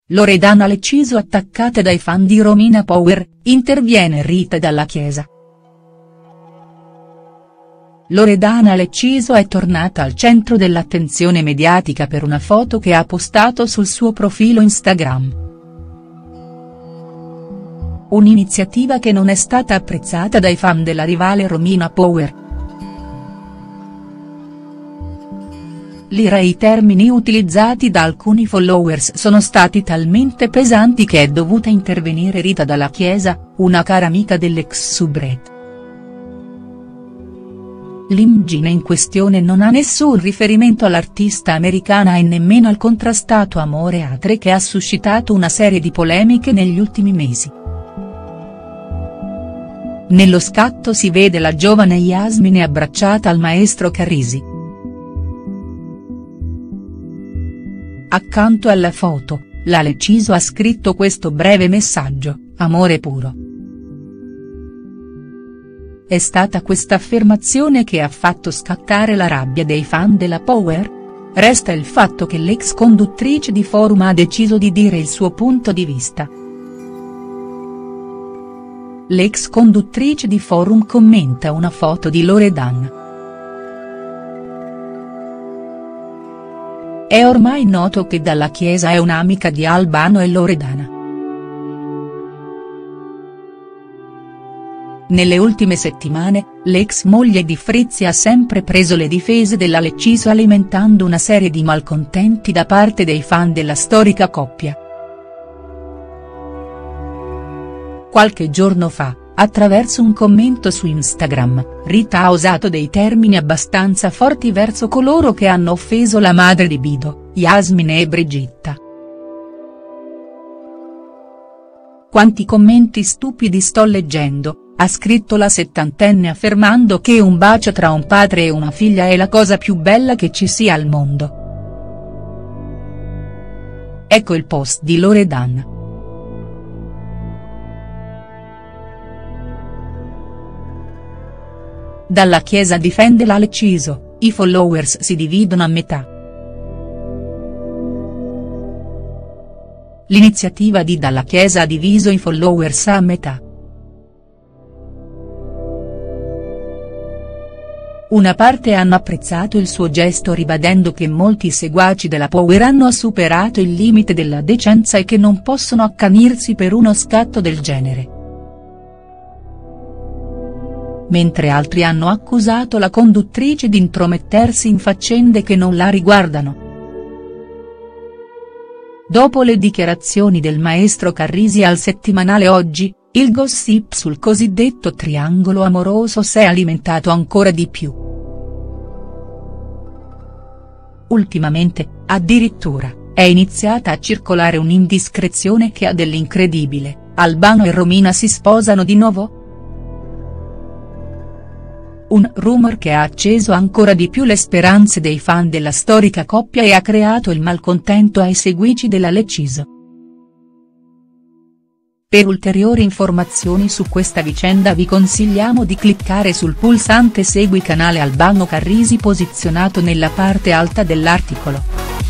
Loredana Lecciso attaccata dai fan di Romina Power, interviene Rita Dalla Chiesa. Loredana Lecciso è tornata al centro dell'attenzione mediatica per una foto che ha postato sul suo profilo Instagram. Un'iniziativa che non è stata apprezzata dai fan della rivale Romina Power. L'ira e i termini utilizzati da alcuni followers sono stati talmente pesanti che è dovuta intervenire Rita Dalla Chiesa, una cara amica dell'ex soubrette. L'immagine in questione non ha nessun riferimento all'artista americana e nemmeno al contrastato amore a tre che ha suscitato una serie di polemiche negli ultimi mesi. Nello scatto si vede la giovane Yasmine abbracciata al maestro Carrisi. Accanto alla foto, la Lecciso ha scritto questo breve messaggio: amore puro. È stata questa affermazione che ha fatto scattare la rabbia dei fan della Power? Resta il fatto che l'ex conduttrice di Forum ha deciso di dire il suo punto di vista. L'ex conduttrice di Forum commenta una foto di Loredana. È ormai noto che Dalla Chiesa è un'amica di Albano e Loredana. Nelle ultime settimane, l'ex moglie di Frizzi ha sempre preso le difese della Lecciso alimentando una serie di malcontenti da parte dei fan della storica coppia. Qualche giorno fa, attraverso un commento su Instagram, Rita ha usato dei termini abbastanza forti verso coloro che hanno offeso la madre di Bido, Yasmine e Brigitta. Quanti commenti stupidi sto leggendo, ha scritto la settantenne affermando che un bacio tra un padre e una figlia è la cosa più bella che ci sia al mondo. Ecco il post di Loredana. Dalla Chiesa difende la Lecciso, i followers si dividono a metà. L'iniziativa di Dalla Chiesa ha diviso i followers a metà. Una parte hanno apprezzato il suo gesto ribadendo che molti seguaci della Power hanno superato il limite della decenza e che non possono accanirsi per uno scatto del genere. Mentre altri hanno accusato la conduttrice di intromettersi in faccende che non la riguardano. Dopo le dichiarazioni del maestro Carrisi al settimanale Oggi, il gossip sul cosiddetto triangolo amoroso si è alimentato ancora di più. Ultimamente, addirittura, è iniziata a circolare un'indiscrezione che ha dell'incredibile: Albano e Romina si sposano di nuovo?. Un rumor che ha acceso ancora di più le speranze dei fan della storica coppia e ha creato il malcontento ai seguici della Lecciso. Per ulteriori informazioni su questa vicenda vi consigliamo di cliccare sul pulsante Segui canale Albano Carrisi posizionato nella parte alta dell'articolo.